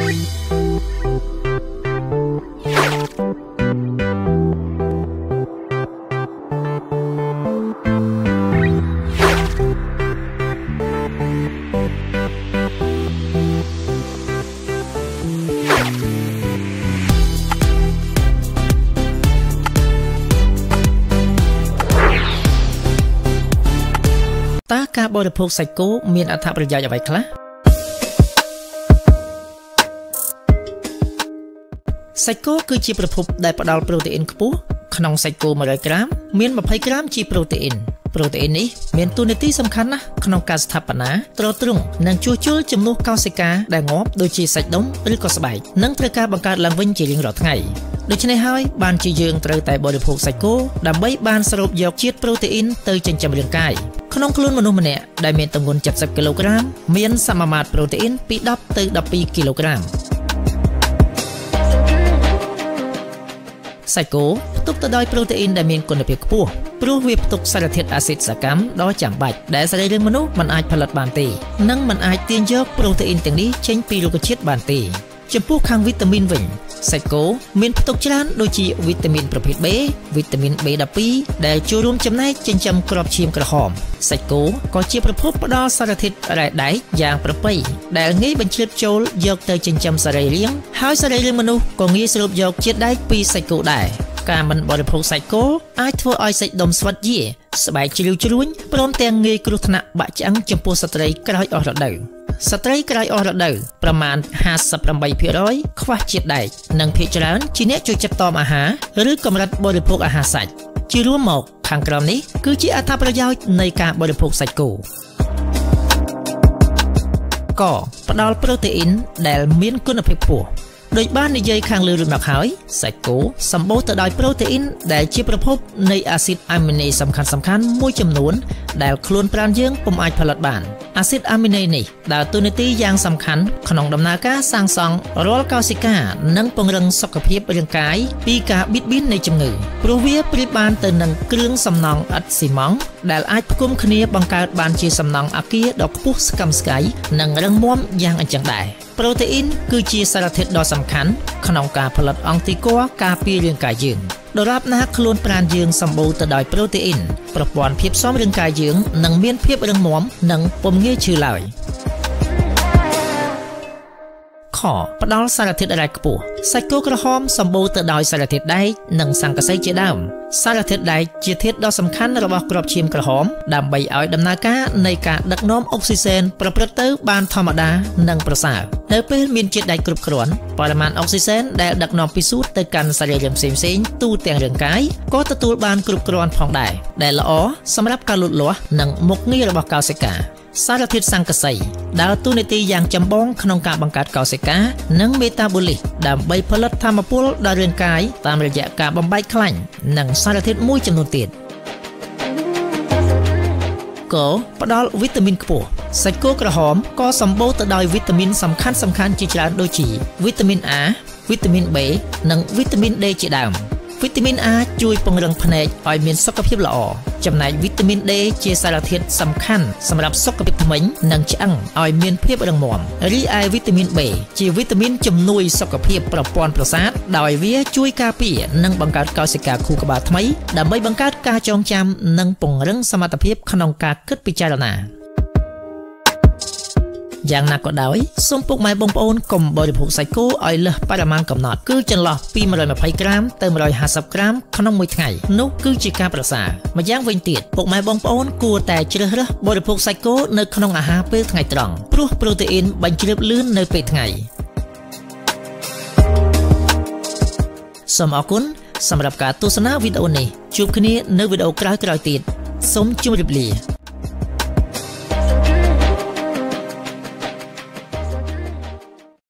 ការបរិភោគសាច់គោមានអត្ថប្រយោជន៍អ្វីខ្លះសាច់គោគឺជាប្រភពដែលផ្ដល់ប្រូតេអ៊ីនខ្ពស់ក្នុងសាច់គោ100ក្រាមមាន20ក្រាមជាប្រូតេអ៊ីននេះមានតួនាទីសំខាន់ណាស់ក្នុងការស្ថាបនាទ្រទ្រង់និងជួសជុលជំនួសកោសិកាដែលងាប់ដូចជាសាច់ដុំឬក៏ស្បែកនិងត្រូវការបង្កើតឡើងវិញជារៀងរាល់ថ្ងៃដូច្នេះហើយបានជាយើងត្រូវតែបរិភោគសាច់គោដើម្បីបានស្រូបយកជាតិប្រូតេអ៊ីនទៅចិញ្ចឹមរាងកាយក្នុងខ្លួនមនុស្សម្នាក់ដែលមានទម្ងន់70គីឡូក្រាមមានសមាមាត្រប្រូតេអ៊ីនពី10ទៅ12គីឡូក្រាមសាច់គោផ្ទុកទៅដោយប្រូតេអ៊ីនដែលមានគុណភាពខ្ពស់ព្រោះវាផ្ទុកសារធាតុអាស៊ីតសកម្មដ៏ចាំបាច់ដែលសរីរាង្គមនុស្សមិនអាចផលិតបានទេនិងមិនអាចទាញយកប្រូតេអ៊ីនទាំងនេះចេញពីរុក្ខជាតិបានទេចំពោះខាងវីតាមីនវិញសាច់គោមានផ្ទុកច្រើនដូចជាវីតាមីនប្រភេទ B វីតាមីន B12 ដែលចូលរួមចំណែកចិញ្ចឹមគ្រាប់ឈាមក្រហមសាច់គោក៏ជាប្រភពផ្ដល់សារធាតុរ៉ែដែកយ៉ាងប្រពៃដែលងាយបញ្ជ្រាបចូលយកទៅចិញ្ចឹមសរីរាង្គហើយសរីរាង្គមនុស្សក៏ងាយស្រូបយកជាតិដែកពីសាច់គោដែរការមិនបរិភោគសាច់គោអាចធ្វើឲ្យសាច់ដុំស្វិតយាស្បែកជ្រីវជ្រួញព្រមទាំងងាយគ្រោះថ្នាក់បាក់ឆ្អឹងចំពោះស្ត្រីក្រោយអស់រដូវស្ត្រីក្រោយអស់រដូវប្រមាណ 58% ខ្វះជាតិដែកនិងភាគច្រើនជាអ្នកចូលចិត្តតមអាហារឬកម្រិតបរិភោគអាហារសាច់ជារួមមកខាងក្រោមនេះគឺជាអត្ថប្រយោជន៍នៃការបរិភោគសាច់គោកផ្ដល់ប្រូតេអ៊ីនដែលមានគុណភាពខ្ពស់ដោយបាននិយាយខាងលើរួចមកហើយសាច់គោសម្បូរទៅដោយប្រូតេអ៊ីនដែលជាប្រភពនៃអាស៊ីតអាមីណេសំខាន់ៗមួយចំនួនដែលខ្លួនប្រាណយើងពុំអាចផលិតបានអាស៊ីតអាមីណេនេះដើរតួនាទីយ៉ាងសំខាន់ក្នុងដំណើរការសាងសង់រាល់កោសិកានិងពង្រឹងសុខភាពរាងកាយពីការបៀតបៀននៃជំងឺព្រោះវាប្រៀបបានទៅនឹងគ្រឿងសំណង់ឥដ្ឋស៊ីម៉ង់ដែលអាចផ្គុំគ្នាបង្កើតបានជាសំណង់អគារដ៏ខ្ពស់ស្កឹមស្កៃនិងរឹងមាំយ៉ាងអញ្ចឹងដែរប្រូតេអ៊ីនគឺជាសារធាតុដ៏សំខាន់ក្នុងការផលិតអង់ទីគ័រការពាររាងកាយយើងដរាបណាខ្លួនប្រាណយើងសម្បូរទៅដោយប្រូតេអ៊ីនប្រព័ន្ធភាពស៊ាំរាងកាយយើងនឹងមានភាពរឹងមាំនិងពុំងាយឈឺឡើយខផ្ដល់សារធាតុរ៉ែខ្ពស់សាច់គោក្រហមសម្បូរទៅដោយសារធាតុដែកនិងសង្កសីជាដើមសារធាតុដែកជាធាតុដ៏សំខាន់របស់គ្រាប់ឈាមក្រហមដើម្បីឲ្យដំណើរការនៃការដឹកនាំអុកស៊ីសែនប្រព្រឹត្តទៅបានធម្មតានិងប្រសើរនៅពេលមានជាតិដែកគ្រប់គ្រាន់បរិមាណអុកស៊ីសែនដែលដឹកនាំពីសួតទៅកាន់សរីរាង្គផ្សេងៗទូទាំងរាងកាយក៏ទទួលបានគ្រប់គ្រាន់ផងដែរដែលល្អសម្រាប់ការលូតលាស់និងមុខងាររបស់កោសិកាសារធាតុសង្កសីដើរតួនាទីយ៉ាងចម្បងក្នុងការបង្កើតកោសិកានិងមេតាបូលីសដើម្បីផលិតថាមពលដល់រាងកាយតាមរយៈការបំបែកខ្លាញ់និងសារធាតុមួយចំនួនទៀតកផ្ដល់វីតាមីនខ្ពស់សាច់គោក្រហមក៏សម្បូរទៅដោយវីតាមីនសំខាន់ៗជាច្រើនដូចជាវីតាមីន A វីតាមីន B និងវីតាមីន D ជាដើមវីតាមីន A ជួយពង្រឹងភ្នែកឲ្យមានសុខភាពល្អចំណែកវីតាមីន D ជាសារធាតុសំខាន់សម្រាប់សុខភាពធ្មេញនិងឆ្អឹងឲ្យមានភាពរឹងមាំរីឯវីតាមីន B ជាវីតាមីនជំនួយសុខភាពប្រព័ន្ធប្រសាទដោយវាជួយការពារនិងបង្កើតកោសិកាខួរក្បាលថ្មីដើម្បីបង្កើតការចងចាំនិងពង្រឹងសមត្ថភាពក្នុងការគិតពិចារណាយ៉ាងណាក៏ដោយសូមពុកម៉ែបងប្អូនកុំបរិភោគសាច់គោឲ្យលើសបរិមាណកំណត់គឺចន្លោះពី120ក្រាមទៅ150ក្រាមក្នុងមួយថ្ងៃនោះគឺជាការប្រសើរម្យ៉ាងវិញទៀតពុកម៉ែបងប្អូនគួរតែជ្រើសរើសបរិភោគសាច់គោនៅក្នុងអាហារពេលថ្ងៃត្រង់ព្រោះប្រូតេអ៊ីនបញ្ជ្រាបលឿននៅពេលថ្ងៃសូមអរគុណសម្រាប់ការទស្សនាវីដេអូនេះជួបគ្នានៅវីដេអូក្រោយៗទៀតសូមជម្រាបលា